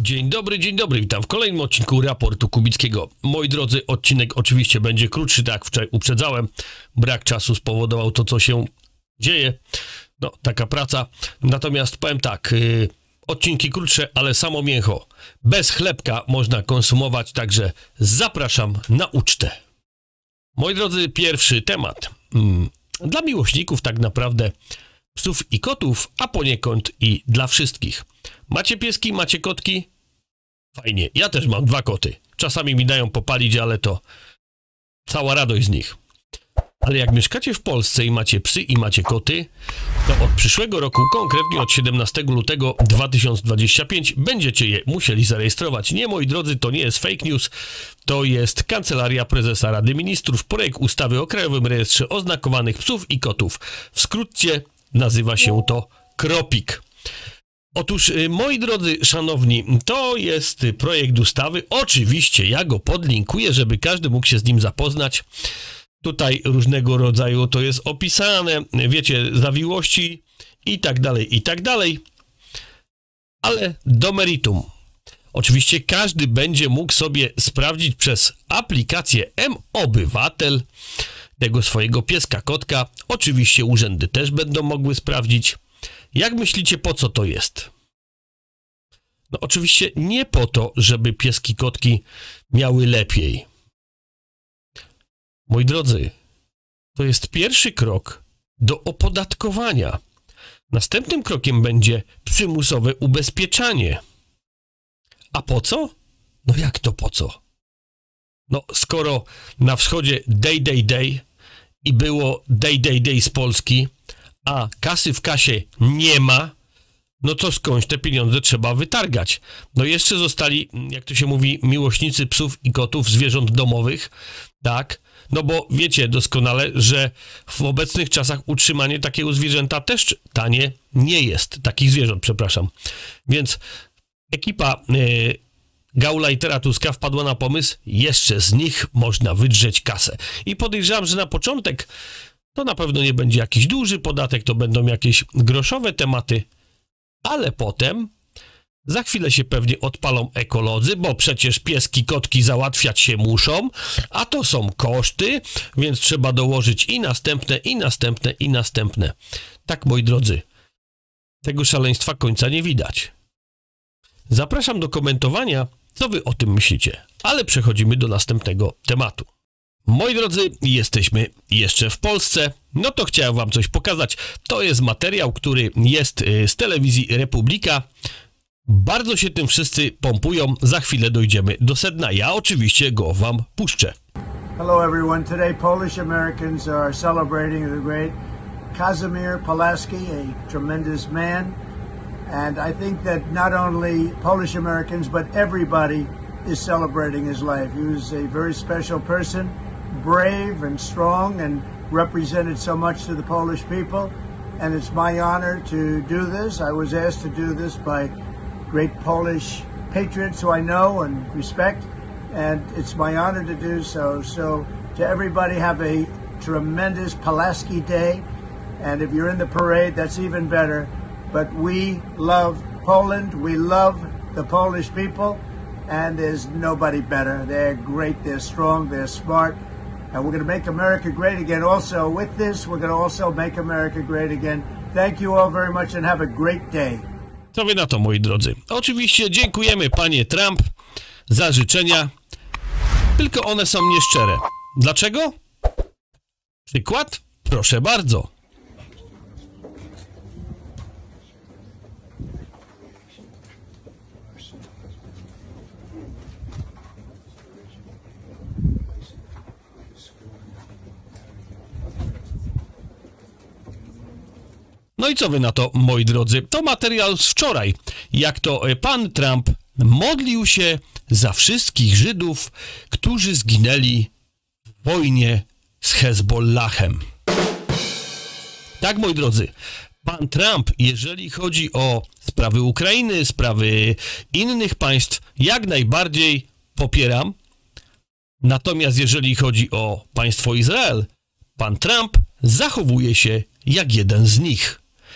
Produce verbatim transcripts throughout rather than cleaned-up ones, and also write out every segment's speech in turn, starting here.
Dzień dobry, dzień dobry, witam w kolejnym odcinku Raportu Kubickiego. Moi drodzy, odcinek oczywiście będzie krótszy, tak jak wczoraj uprzedzałem. Brak czasu spowodował to, co się dzieje. No, taka praca. Natomiast powiem tak, yy, odcinki krótsze, ale samo mięcho. Bez chlebka można konsumować, także zapraszam na ucztę. Moi drodzy, pierwszy temat. Hmm, dla miłośników tak naprawdę psów i kotów, a poniekąd i dla wszystkich. Macie pieski, macie kotki? Fajnie. Ja też mam dwa koty. Czasami mi dają popalić, ale to cała radość z nich. Ale jak mieszkacie w Polsce i macie psy i macie koty, to od przyszłego roku, konkretnie od siedemnastego lutego dwa tysiące dwudziestego piątego, będziecie je musieli zarejestrować. Nie, moi drodzy, to nie jest fake news, to jest Kancelaria Prezesa Rady Ministrów, projekt ustawy o Krajowym Rejestrze Oznakowanych Psów i Kotów. W skrócie nazywa się to KROPiK. Otóż, moi drodzy, szanowni, to jest projekt ustawy. Oczywiście ja go podlinkuję, żeby każdy mógł się z nim zapoznać. Tutaj różnego rodzaju to jest opisane, wiecie, zawiłości i tak dalej, i tak dalej. Ale do meritum. Oczywiście każdy będzie mógł sobie sprawdzić przez aplikację M-Obywatel tego swojego pieska, kotka. Oczywiście urzędy też będą mogły sprawdzić. Jak myślicie, po co to jest? No oczywiście nie po to, żeby pieski, kotki miały lepiej. Moi drodzy, to jest pierwszy krok do opodatkowania. Następnym krokiem będzie przymusowe ubezpieczanie. A po co? No jak to po co? No skoro na wschodzie day, day, day i było day, day, day z Polski, a kasy w kasie nie ma, no to skądś te pieniądze trzeba wytargać. No jeszcze zostali, jak to się mówi, miłośnicy psów i kotów, zwierząt domowych, tak? No bo wiecie doskonale, że w obecnych czasach utrzymanie takiego zwierzęta też tanie nie jest. Takich zwierząt, przepraszam. Więc ekipa yy, Gauleitera Tuska wpadła na pomysł, jeszcze z nich można wydrzeć kasę. I podejrzewam, że na początek to na pewno nie będzie jakiś duży podatek, to będą jakieś groszowe tematy, ale potem za chwilę się pewnie odpalą ekolodzy, bo przecież pieski, kotki załatwiać się muszą, a to są koszty, więc trzeba dołożyć i następne, i następne, i następne. Tak, moi drodzy, tego szaleństwa końca nie widać. Zapraszam do komentowania, co wy o tym myślicie, ale przechodzimy do następnego tematu. Moi drodzy, jesteśmy jeszcze w Polsce, no to chciałem wam coś pokazać. To jest materiał, który jest z telewizji Republika. Bardzo się tym wszyscy pompują, za chwilę dojdziemy do sedna. Ja oczywiście go wam puszczę. Hello everyone, today Polish Americans are celebrating the great Kazimierz Pulaski, a tremendous man. And I think that not only Polish Americans, but everybody is celebrating his life. He was a very special person, brave and strong, and represented so much to the Polish people. And it's my honor to do this. I was asked to do this by great Polish patriots who I know and respect, and it's my honor to do so. So to everybody, have a tremendous Pulaski Day, and if you're in the parade, that's even better. But we love Poland, we love the Polish people, and there's nobody better. They're great, they're strong, they're smart, and we're going to make America great again. Also, with this, we're going to also make America great again. Thank you all very much and have a great day. Co wy na to, moi drodzy? Oczywiście dziękujemy, panie Trump, za życzenia, tylko one są nieszczere. Dlaczego? Przykład? Proszę bardzo. No i co wy na to, moi drodzy? To materiał z wczoraj, jak to pan Trump modlił się za wszystkich Żydów, którzy zginęli w wojnie z Hezbollahem. Tak, moi drodzy, pan Trump, jeżeli chodzi o sprawy Ukrainy, sprawy innych państw, jak najbardziej popieram. Natomiast jeżeli chodzi o państwo Izrael, pan Trump zachowuje się jak jeden z nich.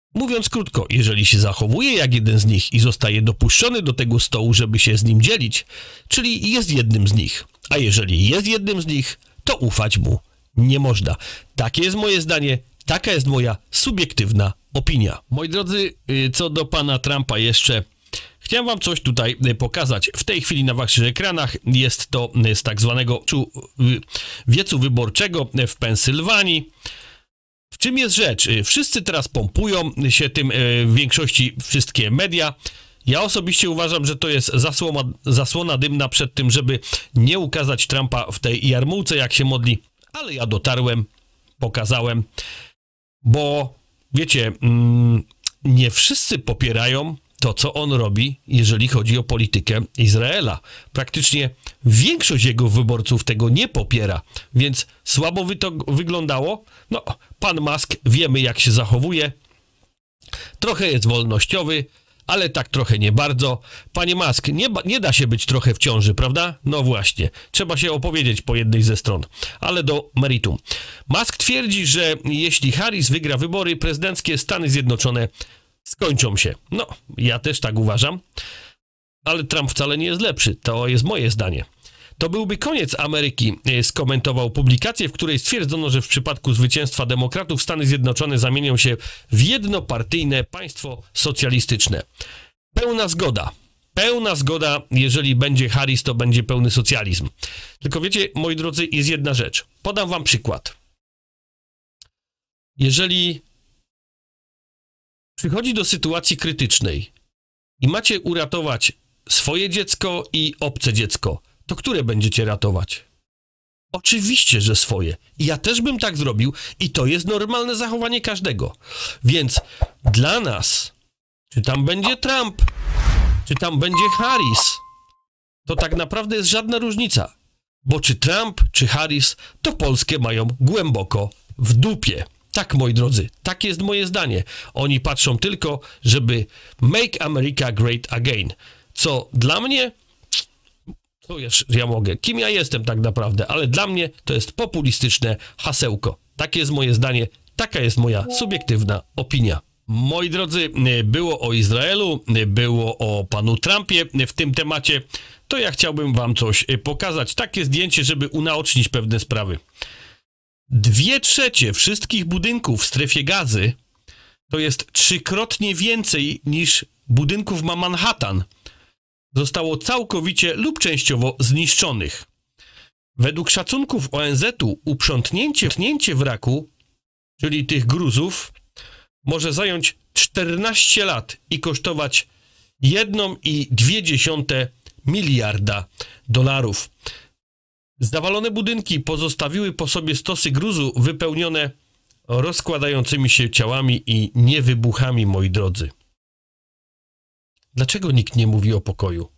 Mówiąc krótko, jeżeli się zachowuje jak jeden z nich i zostaje dopuszczony do tego stołu, żeby się z nim dzielić, czyli jest jednym z nich, a jeżeli jest jednym z nich, to ufać mu nie można. Takie jest moje zdanie, taka jest moja subiektywna opinia. Moi drodzy, co do pana Trumpa jeszcze, chciałem wam coś tutaj pokazać. W tej chwili na waszych ekranach jest to z tak zwanego wiecu wyborczego w Pensylwanii. W czym jest rzecz? Wszyscy teraz pompują się tym, w większości wszystkie media. Ja osobiście uważam, że to jest zasłona, zasłona dymna przed tym, żeby nie ukazać Trumpa w tej jarmułce, jak się modli. Ale ja dotarłem, pokazałem, bo wiecie, nie wszyscy popierają to, co on robi, jeżeli chodzi o politykę Izraela. Praktycznie większość jego wyborców tego nie popiera, więc słabo by to wyglądało. No, pan Musk, wiemy, jak się zachowuje. Trochę jest wolnościowy, ale tak trochę nie bardzo. Panie Musk, nie, nie da się być trochę w ciąży, prawda? No właśnie, trzeba się opowiedzieć po jednej ze stron. Ale do meritum. Musk twierdzi, że jeśli Harris wygra wybory prezydenckie, Stany Zjednoczone skończą się. No, ja też tak uważam, ale Trump wcale nie jest lepszy. To jest moje zdanie. To byłby koniec Ameryki, skomentował publikację, w której stwierdzono, że w przypadku zwycięstwa demokratów Stany Zjednoczone zamienią się w jednopartyjne państwo socjalistyczne. Pełna zgoda. Pełna zgoda, jeżeli będzie Harris, to będzie pełny socjalizm. Tylko wiecie, moi drodzy, jest jedna rzecz. Podam wam przykład. Jeżeli przychodzi do sytuacji krytycznej i macie uratować swoje dziecko i obce dziecko, to które będziecie ratować? Oczywiście, że swoje. I ja też bym tak zrobił i to jest normalne zachowanie każdego. Więc dla nas, czy tam będzie Trump, czy tam będzie Harris, to tak naprawdę jest żadna różnica. Bo czy Trump, czy Harris, to Polskę mają głęboko w dupie. Tak, moi drodzy, takie jest moje zdanie. Oni patrzą tylko, żeby make America great again. Co dla mnie, to już ja mogę, kim ja jestem tak naprawdę, ale dla mnie to jest populistyczne hasełko. Takie jest moje zdanie, taka jest moja subiektywna opinia. Moi drodzy, było o Izraelu, było o panu Trumpie w tym temacie, to ja chciałbym wam coś pokazać. Takie zdjęcie, żeby unaocznić pewne sprawy. Dwie trzecie wszystkich budynków w strefie Gazy to jest trzykrotnie więcej niż budynków ma Manhattan. Zostało całkowicie lub częściowo zniszczonych. Według szacunków O N Z-u uprzątnięcie wraku, czyli tych gruzów, może zająć czternaście lat i kosztować jeden i dwie dziesiąte miliarda dolarów. Zawalone budynki pozostawiły po sobie stosy gruzu wypełnione rozkładającymi się ciałami i niewybuchami, moi drodzy. Dlaczego nikt nie mówi o pokoju?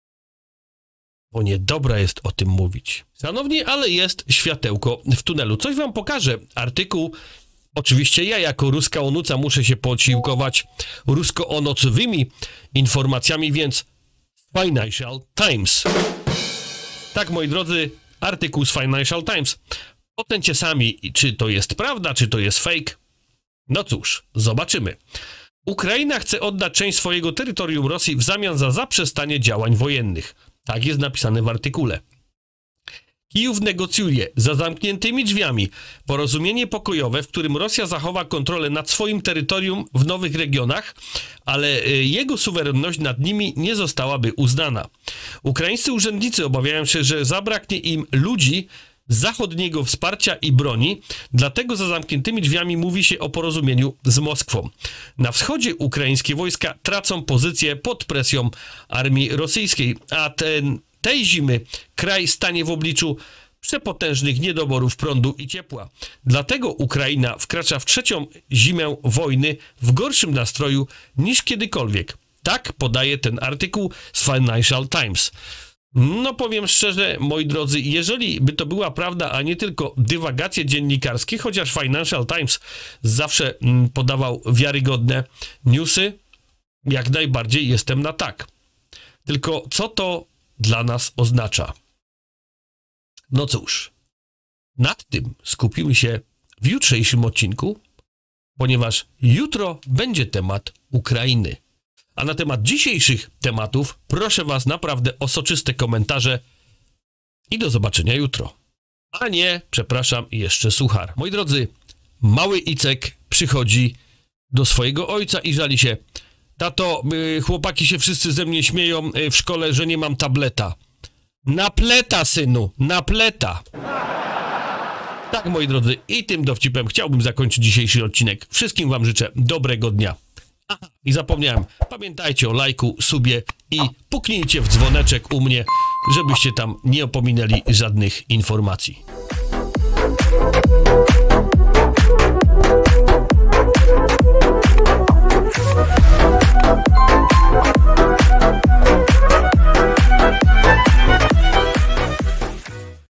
Bo niedobra jest o tym mówić. Szanowni, ale jest światełko w tunelu. Coś wam pokażę. Artykuł, oczywiście ja jako ruska onuca muszę się posiłkować rusko-onocowymi informacjami, więc Financial Times. Tak, moi drodzy, artykuł z Financial Times. Ocencie sami, czy to jest prawda, czy to jest fake. No cóż, zobaczymy. Ukraina chce oddać część swojego terytorium Rosji w zamian za zaprzestanie działań wojennych. Tak jest napisane w artykule. Kijów negocjuje za zamkniętymi drzwiami porozumienie pokojowe, w którym Rosja zachowa kontrolę nad swoim terytorium w nowych regionach, ale jego suwerenność nad nimi nie zostałaby uznana. Ukraińscy urzędnicy obawiają się, że zabraknie im ludzi, zachodniego wsparcia i broni, dlatego za zamkniętymi drzwiami mówi się o porozumieniu z Moskwą. Na wschodzie ukraińskie wojska tracą pozycję pod presją armii rosyjskiej, a ten, tej zimy kraj stanie w obliczu przepotężnych niedoborów prądu i ciepła. Dlatego Ukraina wkracza w trzecią zimę wojny w gorszym nastroju niż kiedykolwiek. Tak podaje ten artykuł z Financial Times. No powiem szczerze, moi drodzy, jeżeli by to była prawda, a nie tylko dywagacje dziennikarskie, chociaż Financial Times zawsze podawał wiarygodne newsy, jak najbardziej jestem na tak. Tylko co to dla nas oznacza? No cóż, nad tym skupimy się w jutrzejszym odcinku. ponieważ jutro będzie temat Ukrainy. A na temat dzisiejszych tematów proszę was naprawdę o soczyste komentarze i do zobaczenia jutro. A nie, przepraszam, jeszcze suchar. Moi drodzy, mały Icek przychodzi do swojego ojca i żali się: tato, y, chłopaki się wszyscy ze mnie śmieją y, w szkole, że nie mam tableta. Napleta, synu, napleta. Tak, moi drodzy, i tym dowcipem chciałbym zakończyć dzisiejszy odcinek. Wszystkim wam życzę dobrego dnia. Aha, i zapomniałem, pamiętajcie o lajku, subie i puknijcie w dzwoneczek u mnie, żebyście tam nie opominęli żadnych informacji.